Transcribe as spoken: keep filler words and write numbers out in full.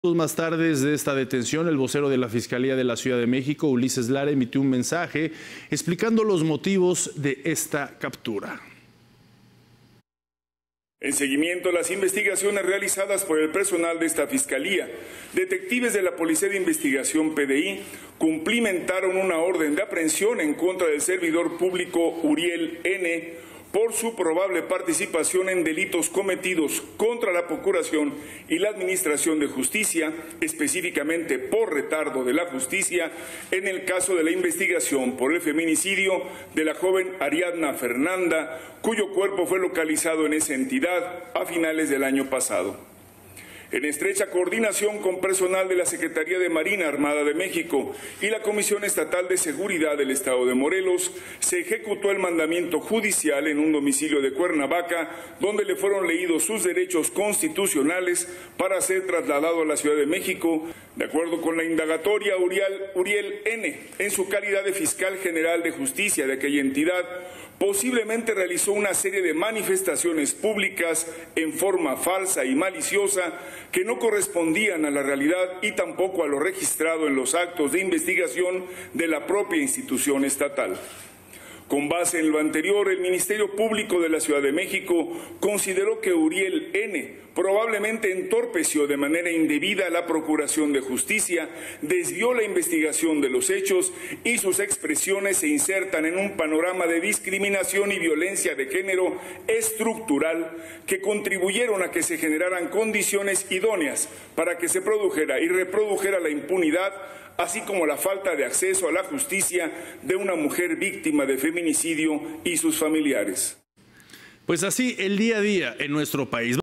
Más tarde de esta detención, el vocero de la Fiscalía de la Ciudad de México, Ulises Lara, emitió un mensaje explicando los motivos de esta captura. En seguimiento a las investigaciones realizadas por el personal de esta Fiscalía, detectives de la Policía de Investigación P D I cumplimentaron una orden de aprehensión en contra del servidor público Uriel N., por su probable participación en delitos cometidos contra la Procuración y la Administración de Justicia, específicamente por retardo de la justicia, en el caso de la investigación por el feminicidio de la joven Ariadna Fernanda, cuyo cuerpo fue localizado en esa entidad a finales del año pasado. En estrecha coordinación con personal de la Secretaría de Marina Armada de México y la Comisión Estatal de Seguridad del Estado de Morelos, se ejecutó el mandamiento judicial en un domicilio de Cuernavaca, donde le fueron leídos sus derechos constitucionales para ser trasladado a la Ciudad de México. De acuerdo con la indagatoria, Uriel, Uriel N., en su calidad de fiscal general de justicia de aquella entidad, posiblemente realizó una serie de manifestaciones públicas en forma falsa y maliciosa que no correspondían a la realidad y tampoco a lo registrado en los actos de investigación de la propia institución estatal. Con base en lo anterior, el Ministerio Público de la Ciudad de México consideró que Uriel N. probablemente entorpeció de manera indebida la Procuración de Justicia, desvió la investigación de los hechos y sus expresiones se insertan en un panorama de discriminación y violencia de género estructural que contribuyeron a que se generaran condiciones idóneas para que se produjera y reprodujera la impunidad, así como la falta de acceso a la justicia de una mujer víctima de feminicidio y sus familiares. Pues así el día a día en nuestro país.